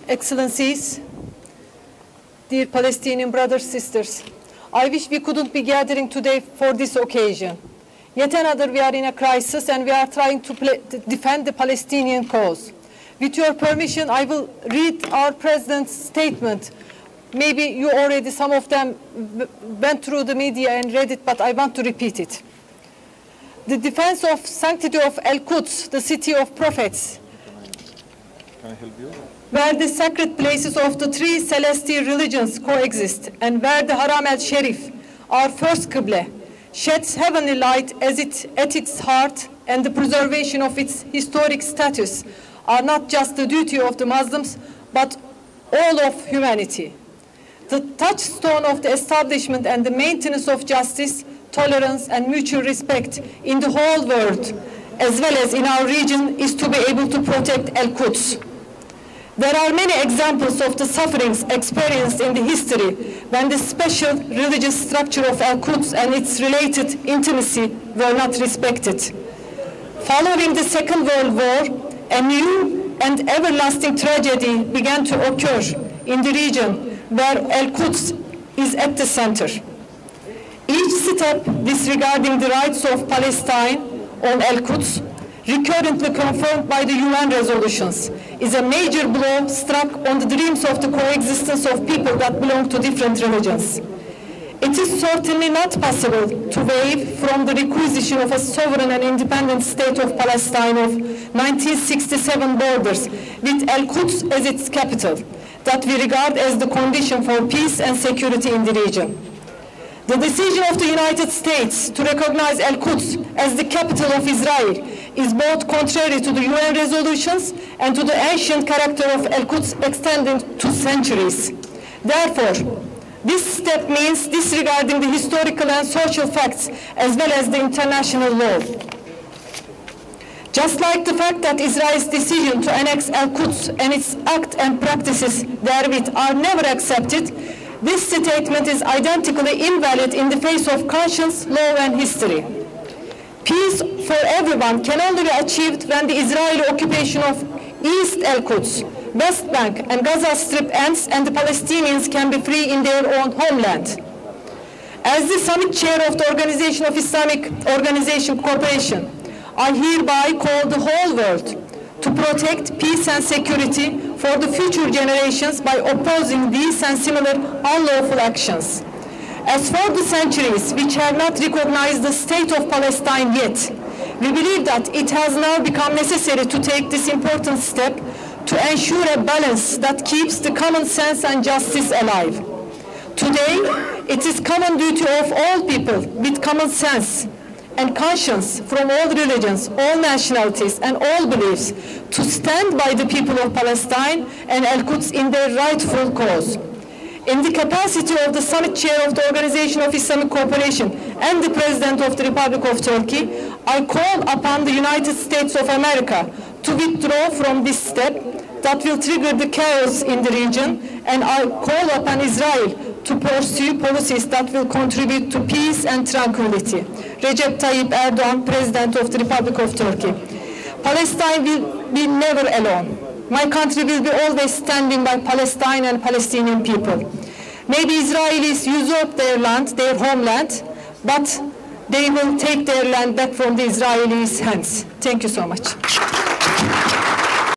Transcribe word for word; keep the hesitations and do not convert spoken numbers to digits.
Excellencies, dear Palestinian brothers, sisters, I wish we couldn't be gathering today for this occasion. Yet another, we are in a crisis and we are trying to, play, to defend the Palestinian cause. With your permission, I will read our President's statement. Maybe you already, some of them went through the media and read it, but I want to repeat it. The defense of sanctity of Al-Quds, the city of prophets, Can I help you? where the sacred places of the three celestial religions coexist, and where the Haram al-Sharif, our first Qibla, sheds heavenly light as it, at its heart, and the preservation of its historic status are not just the duty of the Muslims, but all of humanity. The touchstone of the establishment and the maintenance of justice, tolerance, and mutual respect in the whole world, as well as in our region, is to be able to protect Al-Quds. There are many examples of the sufferings experienced in the history when the special religious structure of Al-Quds and its related intimacy were not respected. Following the Second World War, a new and everlasting tragedy began to occur in the region where Al-Quds is at the center. Each step disregarding the rights of Palestine on Al-Quds, recurrently confirmed by the U N resolutions, is a major blow struck on the dreams of the coexistence of people that belong to different religions. It is certainly not possible to waive from the requisition of a sovereign and independent state of Palestine of nineteen sixty-seven borders with Al-Quds as its capital, that we regard as the condition for peace and security in the region. The decision of the United States to recognize Al-Quds as the capital of Israel is both contrary to the U N resolutions and to the ancient character of Al-Quds extending to centuries. Therefore, this step means disregarding the historical and social facts as well as the international law. Just like the fact that Israel's decision to annex Al-Quds and its acts and practices therewith are never accepted, this statement is identically invalid in the face of conscience, law, and history. Peace for everyone can only be achieved when the Israeli occupation of East Al-Quds, West Bank, and Gaza Strip ends and the Palestinians can be free in their own homeland. As the summit chair of the Organization of Islamic Organization Cooperation, I hereby call the whole world to protect peace and security for the future generations by opposing these and similar unlawful actions. As for the centuries which have not recognized the state of Palestine yet, we believe that it has now become necessary to take this important step to ensure a balance that keeps the common sense and justice alive. Today, it is common duty of all people with common sense and conscience from all religions, all nationalities, and all beliefs to stand by the people of Palestine and Al-Quds in their rightful cause. In the capacity of the summit chair of the Organization of Islamic Cooperation and the President of the Republic of Turkey, I call upon the United States of America to withdraw from this step that will trigger the chaos in the region, and I call upon Israel to pursue policies that will contribute to peace and tranquility. Recep Tayyip Erdoğan, President of the Republic of Turkey. Palestine will be never alone. My country will be always standing by Palestine and Palestinian people. Maybe Israelis usurp their land, their homeland, but they will take their land back from the Israelis' hands. Thank you so much.